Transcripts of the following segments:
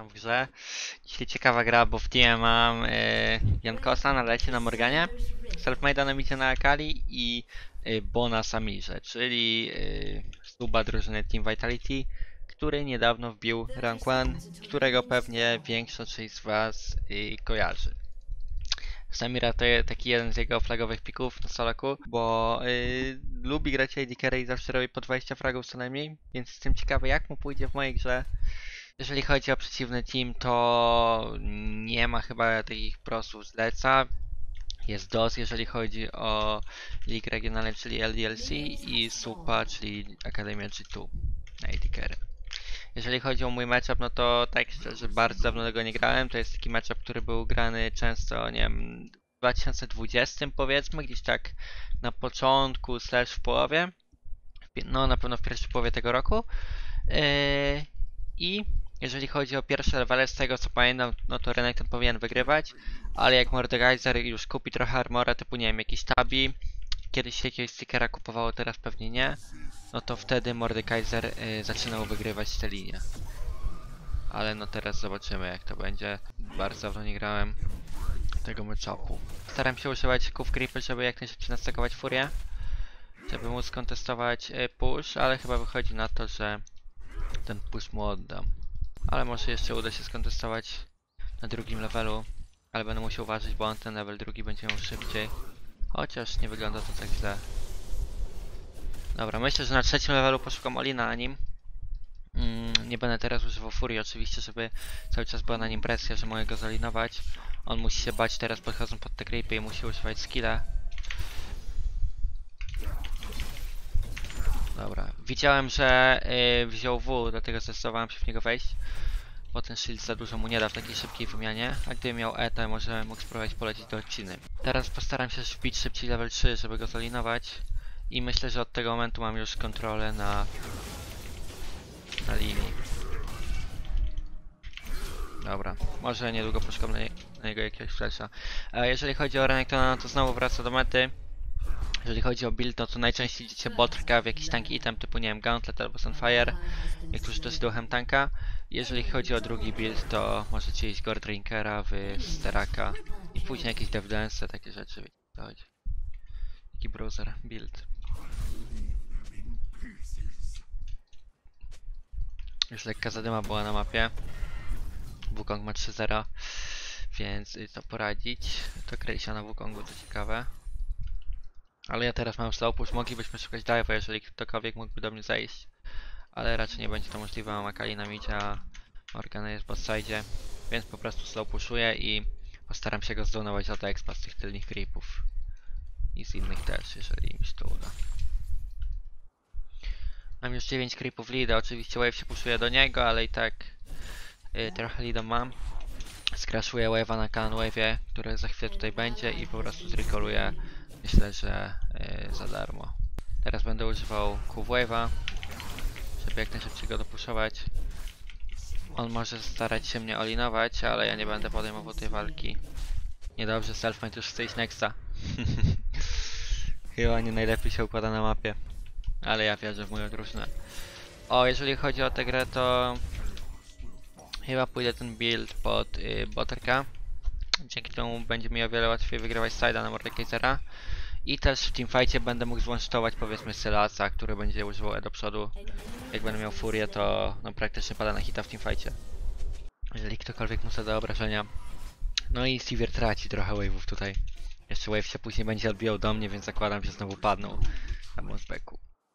witam w grze. Dzisiaj ciekawa gra, bo w teamie mam Jankosa na lecie na Morganie, Selfmade'a na micie na Akali i Bona Samirze, czyli suba drużyny Team Vitality, który niedawno wbił rank 1, którego pewnie większa część z was kojarzy. Samira to jest taki jeden z jego flagowych pików na soloku, bo lubi grać AD Carry i zawsze robi po 20 fragów co najmniej, więc jestem ciekawy jak mu pójdzie w mojej grze. Jeżeli chodzi o przeciwny team, to nie ma chyba takich prosów z leca. Jest DOS, jeżeli chodzi o League Regionalny, czyli LDLC i SUPA, czyli Akademia G2 na AD Carry. Jeżeli chodzi o mój matchup, no to tak szczerze bardzo dawno tego nie grałem. To jest taki matchup, który był grany często, nie wiem, w 2020 powiedzmy, gdzieś tak na początku slash w połowie. No na pewno w pierwszej połowie tego roku. I jeżeli chodzi o pierwsze levele, z tego co pamiętam, no to Renekton powinien wygrywać, ale jak Mordekaiser już kupi trochę armora, typu nie wiem, jakieś tabi, kiedyś się jakiegoś stickera kupowało, teraz pewnie nie, no to wtedy Mordekaiser zaczynał wygrywać te linie. Ale no teraz zobaczymy jak to będzie. Bardzo dawno nie grałem tego matchupu. Staram się używać Q creepy, żeby jak najszybciej nastakować furię, żeby móc kontestować push, ale chyba wychodzi na to, że ten push mu oddam. Ale może jeszcze uda się skontestować na drugim levelu, ale będę musiał uważać, bo on ten level drugi będzie miał szybciej. Chociaż nie wygląda to tak źle. Dobra, myślę, że na trzecim levelu poszukam Olina na nim. Nie będę teraz używał furii oczywiście, żeby cały czas była na nim presja, że mogę go zalinować. On musi się bać teraz podchodząc pod te creepy i musi używać skilla. Dobra, widziałem, że wziął W, dlatego zdecydowałem się w niego wejść. Bo ten shield za dużo mu nie da w takiej szybkiej wymianie, a gdyby miał E, to może mógł spróbować polecieć do odciny. Teraz postaram się wbić szybciej level 3, żeby go zalinować. I myślę, że od tego momentu mam już kontrolę na linii. Dobra, może niedługo poszukam na niego jakiegoś flasha. Jeżeli chodzi o Renektona, no to znowu wraca do mety. Jeżeli chodzi o build, no to najczęściej idziecie botrka w jakiś tanki item typu, nie wiem, Gauntlet albo Sunfire. Niektórzy też duchem tanka. Jeżeli chodzi o drugi build, to możecie iść Gordrinkera, Steraka i później jakieś Devdance, takie rzeczy, wiecie co chodzi. Taki browser build. Już lekka zadyma była na mapie. Wukong ma 3-0, więc to poradzić. To Krejsia na Wukongu, to ciekawe. Ale ja teraz mam slow push, moglibyśmy szukać dive'a, jeżeli ktokolwiek mógłby do mnie zejść. Ale raczej nie będzie to możliwe, mam Akali na midzie, a Morgana jest w bossidzie. Więc po prostu slow pushuję i postaram się go zdonować od expa z tych tylnych creepów. I z innych też, jeżeli mi się to uda. Mam już 9 creepów leada, oczywiście wave się pushuje do niego, ale i tak trochę leada mam. Skraszuję wave'a na Cannon wave'ie, który za chwilę tutaj będzie i po prostu zrecalluję, myślę, że za darmo. Teraz będę używał Q-wave'a, żeby jak najszybciej go dopuszować. On może starać się mnie olinować, ale ja nie będę podejmował tej walki. Niedobrze, Selfmade już chce iść nexta. Chyba nie najlepiej się układa na mapie. Ale ja wierzę w moją drużynę. O, jeżeli chodzi o tę grę, to chyba pójdę ten build pod boterka. Dzięki temu będzie mi o wiele łatwiej wygrywać side'a na Mordekaisera. I też w teamfightie będę mógł złącztować powiedzmy Sylasa, który będzie używał E do przodu. Jak będę miał furię, to no, praktycznie pada na hita w teamfightie. Jeżeli ktokolwiek mu zada obrażenia. No i Sivir traci trochę wave'ów tutaj. Jeszcze wave się później będzie odbijał do mnie, więc zakładam, że znowu padną na mozbeku.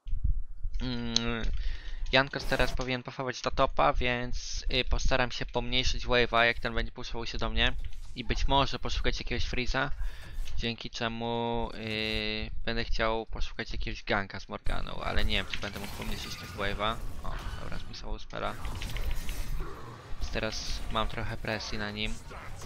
Jankos teraz powinien pochować do topa, więc postaram się pomniejszyć wave'a, jak ten będzie puszował się do mnie. I być może poszukać jakiegoś freeza. Dzięki czemu będę chciał poszukać jakiegoś ganka z Morganą, ale nie wiem czy będę mógł pomniejszyć tego wave'a. O, dobra, spisało spela. Więc teraz mam trochę presji na nim.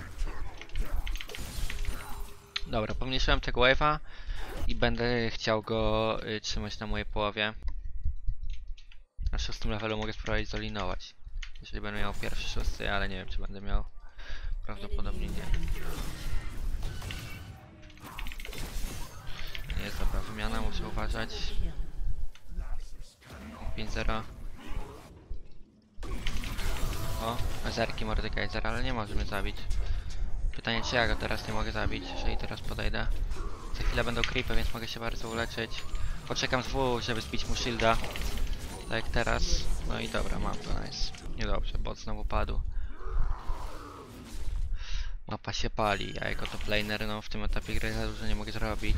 Dobra, pomniejszyłem tego wave'a i będę chciał go trzymać na mojej połowie. Na 6 levelu mogę spróbować zolinować. Jeżeli będę miał pierwszy 6, ale nie wiem czy będę miał. Prawdopodobnie nie. Nie jest dobra wymiana, muszę uważać. 5-0. O, zerki Mordekaiser, ale nie może mnie zabić. Pytanie, czy ja go teraz nie mogę zabić, jeżeli teraz podejdę. Za chwilę będą creepy, więc mogę się bardzo uleczyć. Poczekam z W, żeby zbić mu shielda. Tak jak teraz. No i dobra, mam to, nice. Niedobrze, bot znowu padł. Mapa się pali, a jako top laner, no w tym etapie gry za dużo nie mogę zrobić.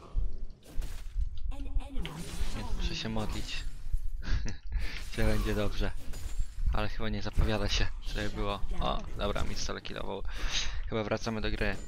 Więc muszę się modlić. Że będzie dobrze. Ale chyba nie zapowiada się, żeby było. O, dobra, mi solo killował. Chyba wracamy do gry.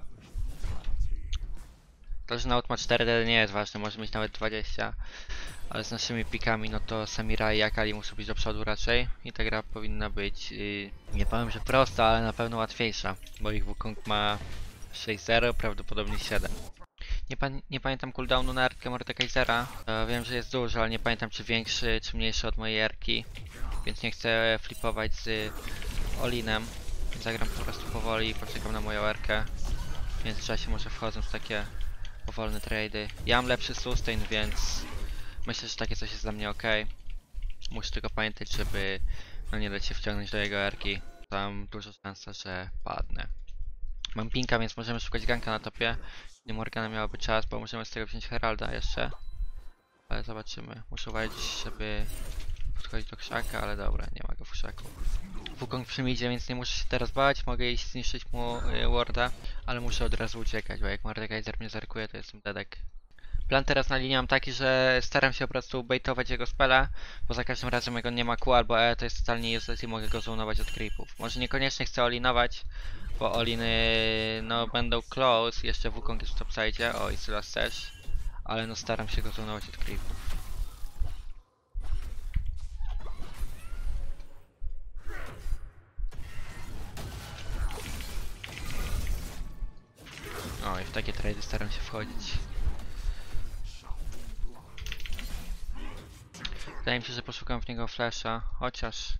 To, że Naut ma 4 DD nie jest ważne, może mieć nawet 20. Ale z naszymi pikami, no to Samira i Akali muszą być do przodu raczej. I ta gra powinna być, nie powiem, że prosta, ale na pewno łatwiejsza. Bo ich Wukong ma 6-0, prawdopodobnie 7. Nie pamiętam cooldownu na Erkę Mordekaisera. Wiem, że jest duży, ale nie pamiętam czy większy, czy mniejszy od mojej Erki. Więc nie chcę flipować z Olinem. Zagram po prostu powoli i poczekam na moją Erkę. W międzyczasie może wchodzą w takie powolne trady. Ja mam lepszy sustain, więc myślę, że takie coś jest dla mnie ok. Muszę tylko pamiętać, żeby no nie dać się wciągnąć do jego erki. Tam duża szansa, że padnę. Mam pinka, więc możemy szukać ganka na topie. Nie Morgana miałaby czas, bo możemy z tego wziąć Heralda jeszcze. Ale zobaczymy. Muszę uważać, żeby podchodzić do krzaka, ale dobra, nie ma go w krzaku. Wukong przy midzie, więc nie muszę się teraz bać. Mogę iść zniszczyć mu warda, ale muszę od razu uciekać, bo jak Mordekaiser mnie zerkuje, to jestem dedek. Plan teraz na linii mam taki, że staram się po prostu baitować jego spela, bo za każdym razem jak on nie ma Q albo E, to jest totalnie useless i mogę go zoonować od creepów. Może niekoniecznie chcę olinować, bo oliny no będą close, jeszcze Wukong jest w topside, o i Sylas też, ale no staram się go zoonować od creepów. O i w takie trady staram się wchodzić. Wydaje mi się, że poszukam w niego flasha, chociaż...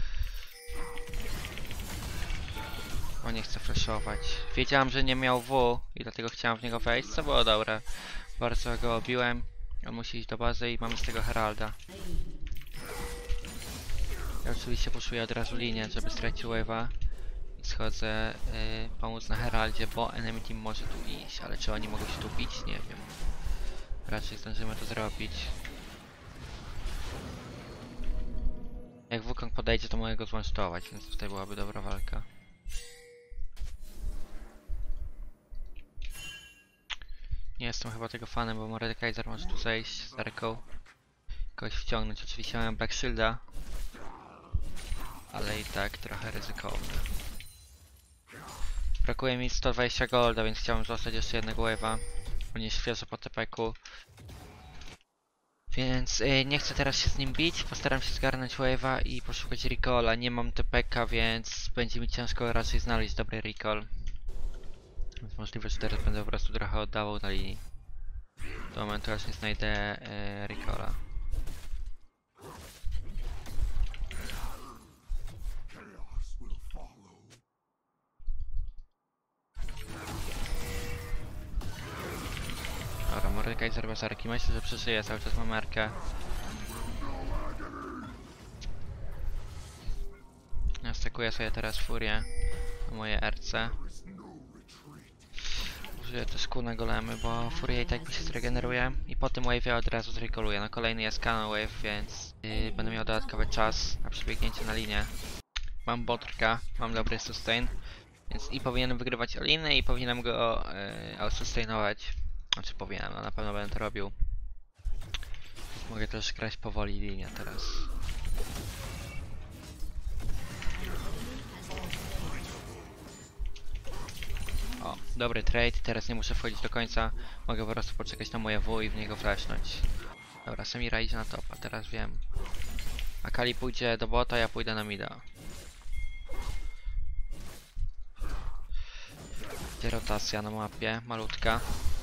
O, nie chcę flashować. Wiedziałam, że nie miał W i dlatego chciałam w niego wejść, co było dobre. Bardzo go obiłem. On musi iść do bazy i mamy z tego Heralda. Ja oczywiście puszuję od razu linię, żeby stracił wave'a. I schodzę pomóc na Heraldzie, bo enemy team może tu iść. Ale czy oni mogą się tu bić? Nie wiem. Raczej zdążymy to zrobić. Jak Wukong podejdzie, to mogę go złącztować, więc tutaj byłaby dobra walka. Nie jestem chyba tego fanem, bo Mordekaiser może tu zejść z Erką. Kogoś wciągnąć. Oczywiście mam Black Shielda. Ale i tak trochę ryzykowne. Brakuje mi 120 golda, więc chciałbym zostać jeszcze jednego wave'a. Bo nie świeżo po TP-ku. Więc nie chcę teraz się z nim bić. Postaram się zgarnąć wave'a i poszukać recolla. Nie mam TP-ka, więc będzie mi ciężko raczej znaleźć dobry recall. Więc możliwe, że teraz będę po prostu trochę oddawał na linii. Do momentu aż nie znajdę recolla. Dobra, Mordekaiser bez arki. Myślę, że przeżyje, cały czas mam arkę. Ja stekuję sobie teraz furię na moje RC. Użyję też Q na golemy, bo furia i tak mi się zregeneruje. I po tym wave'ie od razu zrekoluję. No kolejny jest canon wave, więc będę miał dodatkowy czas na przebiegnięcie na linię. Mam botrka, mam dobry sustain. Więc i powinienem wygrywać oliny i powinienem go outsustainować. Znaczy powinienem, no na pewno będę to robił. Mogę też grać powoli linię teraz. O, dobry trade, teraz nie muszę wchodzić do końca. Mogę po prostu poczekać na moje W i w niego flashnąć. Dobra, Samira idzie na topa, teraz wiem. Akali pójdzie do bota, ja pójdę na mida. Gdzie rotacja na mapie, malutka.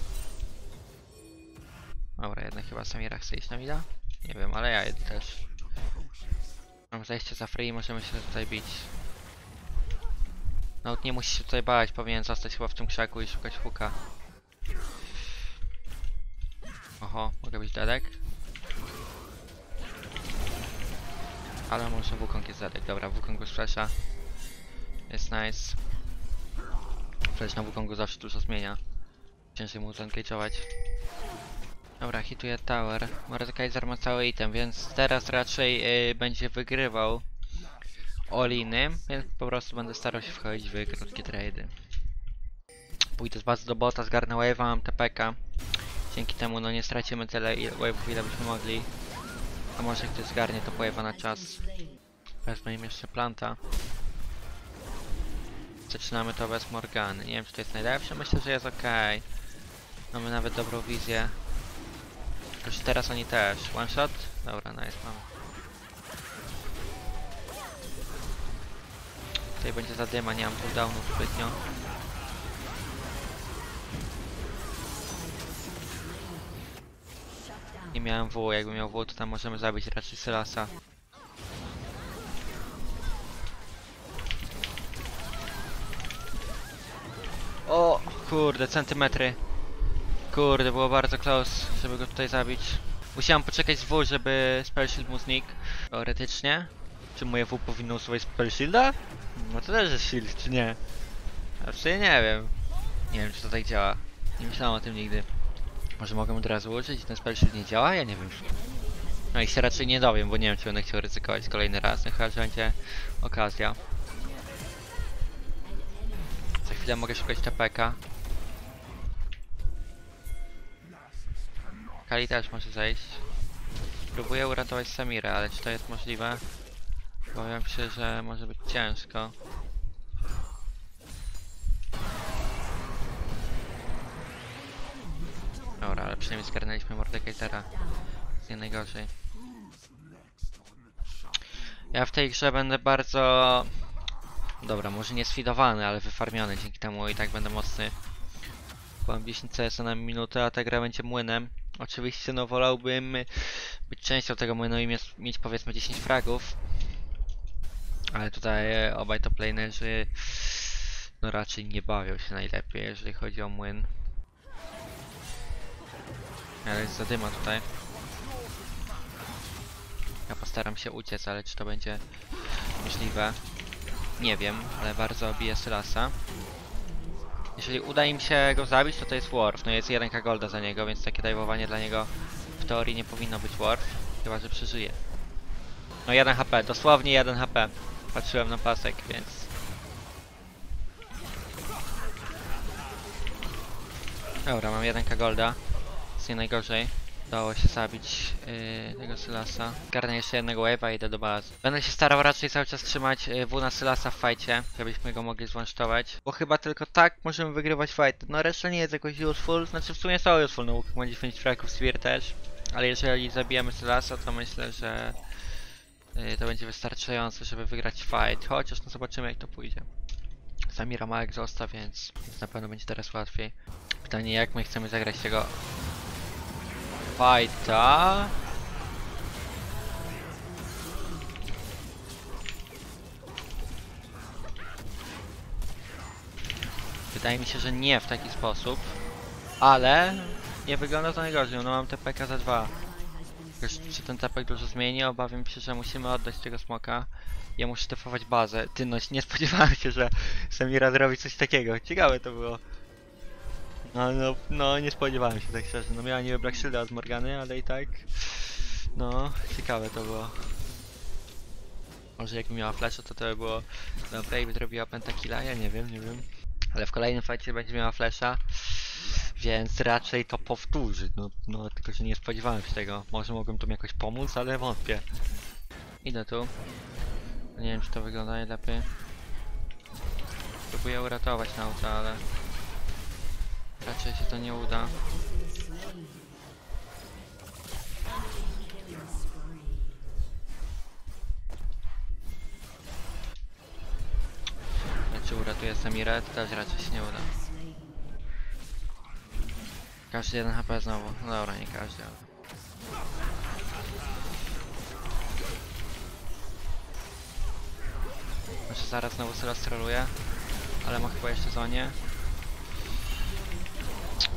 Dobra, jednak chyba Samira chce iść na mida? Nie wiem, ale ja jedę też. Mam zejście za free i możemy się tutaj bić. No nie musi się tutaj bać, powinien zostać chyba w tym krzaku i szukać hooka. Oho, mogę być dedek? Ale może Wukong jest zadek. Dobra, Wukong już flasha. Jest nice. Flash na Wukongu zawsze dużo zmienia. Ciężej mu zengage'ować. Dobra, hituje tower. Mordekaiser ma cały item, więc teraz raczej będzie wygrywał all-iny, więc po prostu będę starał się wchodzić w krótkie trady. Pójdę z bazy do bota, zgarnę wave'a, mam TPK. Dzięki temu no nie stracimy tyle wave'ów, ile byśmy mogli. A może ktoś zgarnie to wave'a na czas. Wezmę im jeszcze planta. Zaczynamy to bez Morgany. Nie wiem, czy to jest najlepsze, myślę, że jest ok. Mamy nawet dobrą wizję. Tylko, że teraz oni też. One shot? Dobra, nice, mamy. Tutaj będzie zadyma, nie mam cooldownów zbytnio. Nie miałem W, jakbym miał W, to tam możemy zabić raczej Sylasa. O, kurde, centymetry. Kurde, było bardzo close, żeby go tutaj zabić. Musiałem poczekać z W, żeby spell shield mu znikł. Teoretycznie. Czy moje W powinno usuwać spell shielda? No to też jest shield, czy nie? Znaczy nie wiem. Nie wiem, czy to tak działa. Nie myślałem o tym nigdy. Może mogę od razu użyć i ten spell shield nie działa? Ja nie wiem. No i się raczej nie dowiem, bo nie wiem, czy będę chciał ryzykować kolejny raz. No chyba, że będzie okazja. Za chwilę mogę szukać TPK. Kali też może zejść. Próbuję uratować Samirę, ale czy to jest możliwe? Obawiam się, że może być ciężko. Dobra, ale przynajmniej zgarnęliśmy Mordekaisera. Jest nie najgorzej. Ja w tej grze będę bardzo... Dobra, może nie sfidowany, ale wyfarmiony dzięki temu i tak będę mocny. Mam 10 CS na minutę, a ta gra będzie młynem. Oczywiście no wolałbym być częścią tego młynu i mieć powiedzmy 10 fragów. Ale tutaj obaj top lanerzy no raczej nie bawią się najlepiej, jeżeli chodzi o młyn. Ale jest zadyma tutaj. Ja postaram się uciec, ale czy to będzie możliwe? Nie wiem, ale bardzo obiję Sylasa. Jeżeli uda im się go zabić, to jest Worf. No jest 1k golda za niego, więc takie dajwowanie dla niego w teorii nie powinno być Worf. Chyba, że przeżyje. No 1 HP, dosłownie 1 HP. Patrzyłem na pasek, więc... Dobra, mam 1k golda. Jest nie najgorzej. Udało się zabić tego Sylasa. Zgarnę jeszcze jednego wave'a i idę do bazy. Będę się starał raczej cały czas trzymać W na Sylasa w fajcie, żebyśmy go mogli złącztować. Bo chyba tylko tak możemy wygrywać fight. No reszta nie jest jakoś useful, znaczy w sumie są useful, no ma 10 fragów, Spear też. Ale jeżeli zabijemy Sylasa, to myślę, że to będzie wystarczające, żeby wygrać fight. Chociaż no zobaczymy, jak to pójdzie. Samira ma exhausta, więc na pewno będzie teraz łatwiej. Pytanie, jak my chcemy zagrać tego fighta. Wydaje mi się, że nie w taki sposób, ale nie wygląda to najgorzej, no mam TPK za 2. Czy ten TPK dużo zmieni? Obawiam się, że musimy oddać tego smoka. Ja muszę tefować bazę. Ty no, nie spodziewałem się, że Samira zrobi coś takiego. Ciekawe to było. No, nie spodziewałem się tak szczerze. No miała niby Black Shielda od Morgany, ale i tak... No, ciekawe to było. Może jakby miała flasha, to by było dobre i by zrobiła pentakilla, ja nie wiem. Ale w kolejnym fightie będzie miała flasha, więc raczej to powtórzy. No, tylko że nie spodziewałem się tego. Może mogłem tu jakoś pomóc, ale wątpię. Idę tu. Nie wiem, czy to wygląda najlepiej. Próbuję uratować nauta, ale... raczej się to nie uda. Czy uratuję Samirę, to też raczej się nie uda. Każdy 1 HP znowu. No dobra, nie każdy, ale... Może zaraz znowu Sylas troluje, ale ma chyba jeszcze zonie.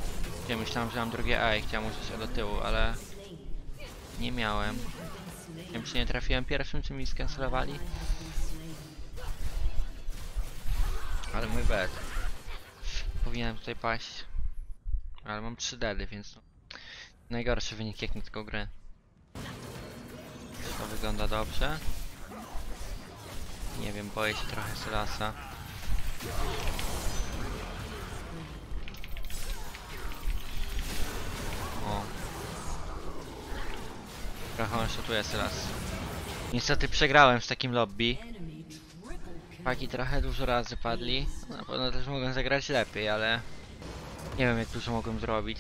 Ja myślałem, że mam drugie A i chciałem użyć się do tyłu, ale... nie miałem. wiem, czy nie trafiłem pierwszym, czy mi skancelowali. Ale mój bad. Powinienem tutaj paść. Ale mam 3 deady, więc no, najgorszy wynik jak na tylko grę. To wygląda dobrze. Nie wiem, boję się trochę Sylasa. O. Trochę on szatuje Sylas. Niestety przegrałem z takim lobby. Paki trochę dużo razy padli. Na pewno też mogłem zagrać lepiej, ale nie wiem jak dużo mogłem zrobić,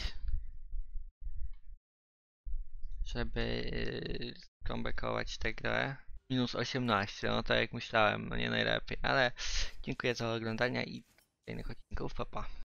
żeby comebackować tę grę. Minus 18, no tak jak myślałem, no nie najlepiej, ale dziękuję za oglądanie i kolejnych odcinków, pa pa.